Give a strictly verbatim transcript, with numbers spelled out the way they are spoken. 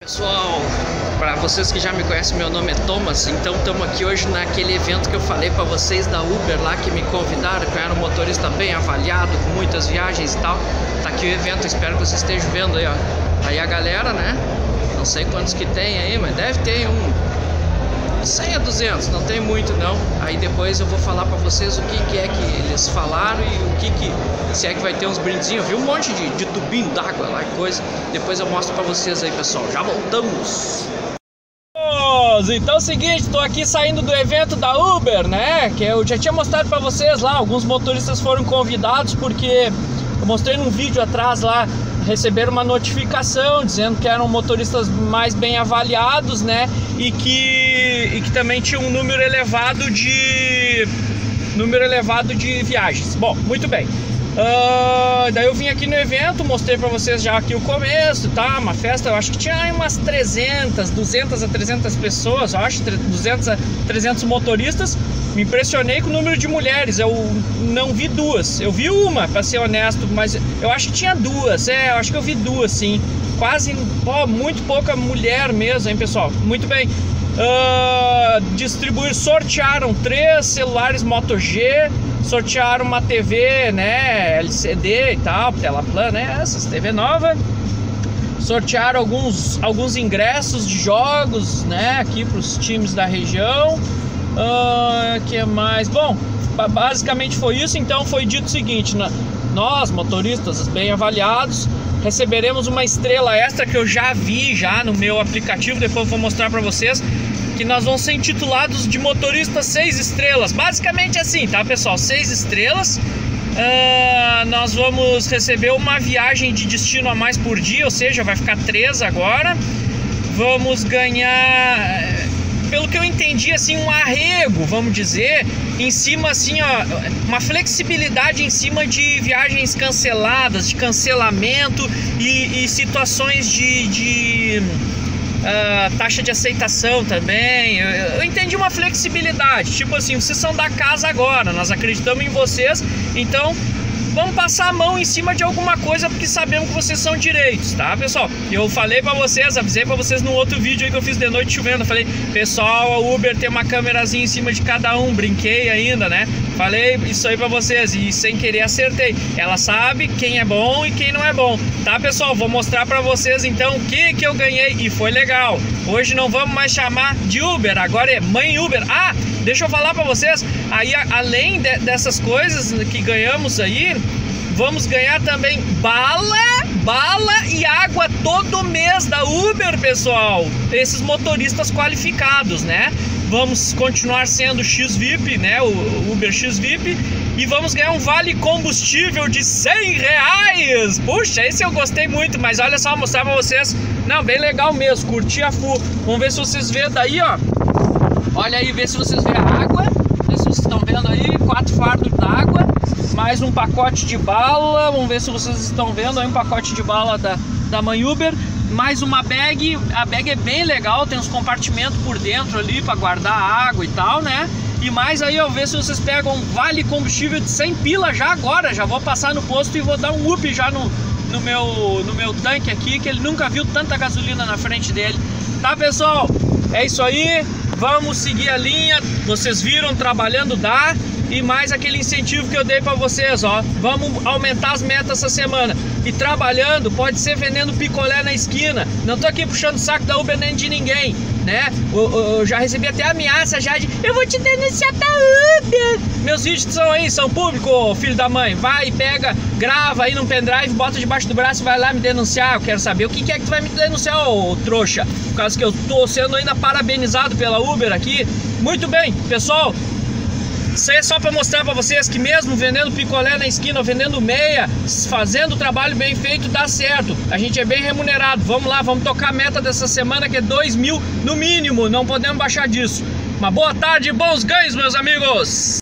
Pessoal, para vocês que já me conhecem, meu nome é Thomas. Então estamos aqui hoje naquele evento que eu falei para vocês da Uber lá, que me convidaram, que eu era um motorista bem avaliado, com muitas viagens e tal. Tá aqui o evento, espero que vocês estejam vendo aí, ó. Aí a galera, né? Não sei quantos que tem aí, mas deve ter um cem a duzentos, não tem muito não. Aí depois eu vou falar pra vocês o que, que é que eles falaram e o que que, se é que vai ter uns brindezinhos. Eu vi um monte de, de tubinho d'água lá e coisa. Depois eu mostro pra vocês aí, pessoal. Já voltamos! Então é o seguinte, tô aqui saindo do evento da Uber, né? Que eu já tinha mostrado pra vocês lá. Alguns motoristas foram convidados porque eu mostrei num vídeo atrás lá. Receberam uma notificação dizendo que eram motoristas mais bem avaliados, né? E que, e que também tinha um número elevado de número elevado de viagens. Bom, muito bem. Uh, daí eu vim aqui no evento, mostrei pra vocês já aqui o começo, tá? Uma festa, eu acho que tinha umas trezentas, duzentas a trezentas pessoas, eu acho, duzentos a trezentos motoristas. Me impressionei com o número de mulheres, eu não vi duas, eu vi uma, pra ser honesto, mas eu acho que tinha duas, é, eu acho que eu vi duas, sim. Quase, ó, muito pouca mulher mesmo, hein, pessoal? Muito bem. Uh, distribuir, sortearam três celulares Moto G, sortearam uma T V, né, L C D e tal, tela plana, né, essas T V nova. Sortearam alguns, alguns ingressos de jogos, né, aqui para os times da região. Uh, que mais? Bom, basicamente foi isso. Então foi dito o seguinte, né? Nós, motoristas bem avaliados, receberemos uma estrela extra que eu já vi já no meu aplicativo, depois eu vou mostrar para vocês, que nós vamos ser intitulados de motoristas seis estrelas. Basicamente assim, tá, pessoal? Seis estrelas. Uh, nós vamos receber uma viagem de destino a mais por dia, ou seja, vai ficar três agora. Vamos ganhar, pelo que eu entendi, assim, um arrego, vamos dizer, em cima, assim, ó, uma flexibilidade em cima de viagens canceladas, de cancelamento e, e situações de, de uh, taxa de aceitação também. Eu, eu entendi uma flexibilidade, tipo assim, vocês são da casa agora, nós acreditamos em vocês, então vamos passar a mão em cima de alguma coisa porque sabemos que vocês são direitos, tá, pessoal? Eu falei pra vocês, avisei pra vocês no outro vídeo aí que eu fiz de noite chovendo. Eu falei, pessoal, a Uber tem uma câmerazinha em cima de cada um. Brinquei ainda, né? Falei isso aí pra vocês e sem querer acertei. Ela sabe quem é bom e quem não é bom, tá, pessoal? Vou mostrar pra vocês então o que que eu ganhei e foi legal. Hoje não vamos mais chamar de Uber, agora é Mãe Uber. Ah, deixa eu falar pra vocês, aí além de, dessas coisas que ganhamos aí, vamos ganhar também bala, bala e água todo mês da Uber, pessoal. Esses motoristas qualificados, né? Vamos continuar sendo X V I P, né? O Uber X V I P. E vamos ganhar um vale combustível de cem reais. Puxa, esse eu gostei muito, mas olha só, vou mostrar pra vocês. Não, bem legal mesmo, curti a full. Vamos ver se vocês vêem daí, ó. Olha aí, vê se vocês veem a água. Vê se vocês estão vendo aí, quatro fardos d'água. Mais um pacote de bala, vamos ver se vocês estão vendo aí um pacote de bala da, da Mãe Uber. Mais uma bag, a bag é bem legal, tem uns compartimentos por dentro ali para guardar água e tal, né? E mais aí, eu ver se vocês pegam um vale combustível de cem pila já agora. Já vou passar no posto e vou dar um up já no, no, meu, no meu tanque aqui, que ele nunca viu tanta gasolina na frente dele. Tá, pessoal? É isso aí, vamos seguir a linha. Vocês viram, trabalhando dá. E mais aquele incentivo que eu dei pra vocês, ó. Vamos aumentar as metas essa semana. E trabalhando, pode ser vendendo picolé na esquina. Não tô aqui puxando o saco da Uber nem de ninguém, né? Eu, eu, eu já recebi até ameaça já de eu vou te denunciar pra Uber. Meus vídeos são aí, são públicos, filho da mãe. Vai, pega, grava aí num pendrive, bota debaixo do braço e vai lá me denunciar. Eu quero saber o que, que é que tu vai me denunciar, ô, ô trouxa. Por causa que eu tô sendo ainda parabenizado pela Uber aqui. Muito bem, pessoal. Isso aí é só para mostrar para vocês que mesmo vendendo picolé na esquina ou vendendo meia, fazendo o trabalho bem feito, dá certo. A gente é bem remunerado. Vamos lá, vamos tocar a meta dessa semana, que é dois mil no mínimo. Não podemos baixar disso. Uma boa tarde e bons ganhos, meus amigos!